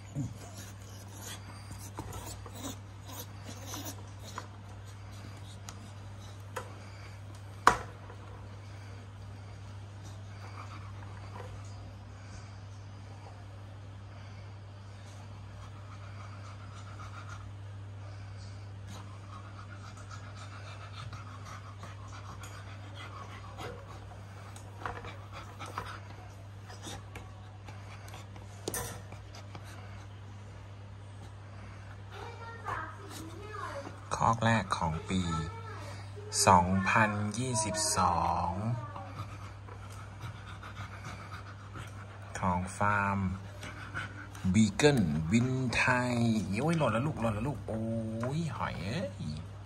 คอกแรกของปี 2022 ของฟาร์มบีเกิลวินไทยโอ้ยหล่นแล้วลูกโอ้ยหอย